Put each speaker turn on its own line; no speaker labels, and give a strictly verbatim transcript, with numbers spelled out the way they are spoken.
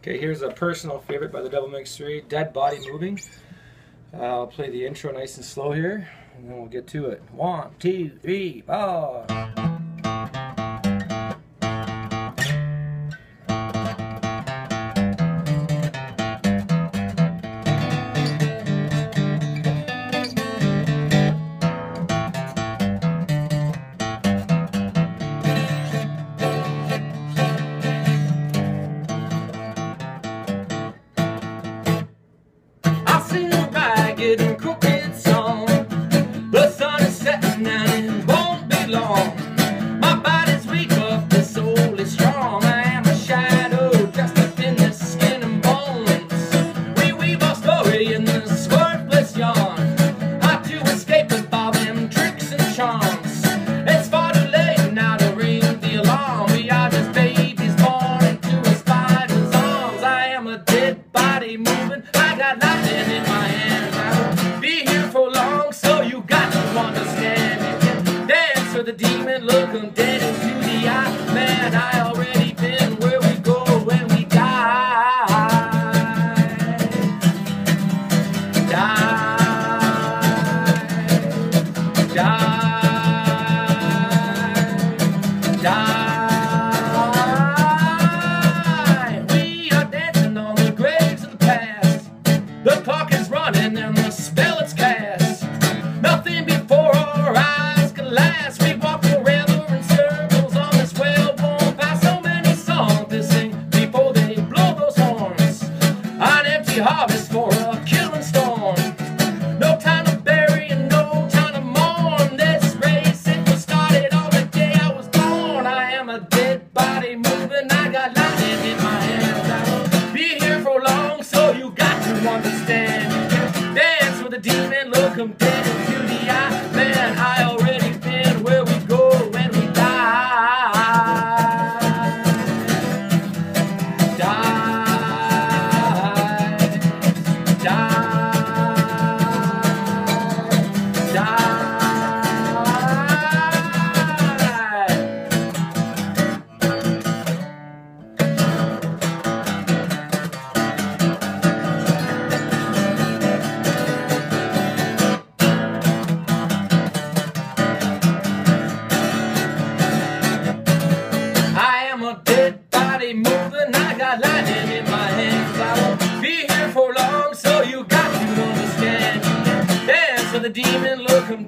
Okay, here's a personal favorite by the Devil Mix three, Dead Body Moving. Uh, I'll play the intro nice and slow here, and then we'll get to it. One, two, three, four.
And crooked song. The sun is setting and it won't be long. My body's weak but the soul is strong. I am a shadow dressed up in the skin and bones. We weave our story in this worthless yarn. How to escape with all them tricks and charms. It's far too late now to ring the alarm. We are just babies born into a spider's arms. I am a dead body moving. I got lightning in my hands. Be here for long, so you got to understand. You can dance with the demon, look him dead into the eye. Man, I already been where we go when we die. Die. Die. Die. We are dancing on the graves of the past. The clock is running and the spell it's cast. Nothing before our eyes can last. We walk forever in circles on this well-worn path. So many songs to sing before they blow those horns. An empty harvest for a killing storm. No time to bury and no time to mourn. This race, it was started on the day I was born. I am a dead body moving. I got lightning in my hands. I won't be here for long, so you got to understand. Dance with a demon, look him dead into the eye. Man, I already been where we go when we die. Die. Die. Die. Dead body moving, I got lightning in my hands. I won't be here for long, so you got to understand. Dance with the demon, look him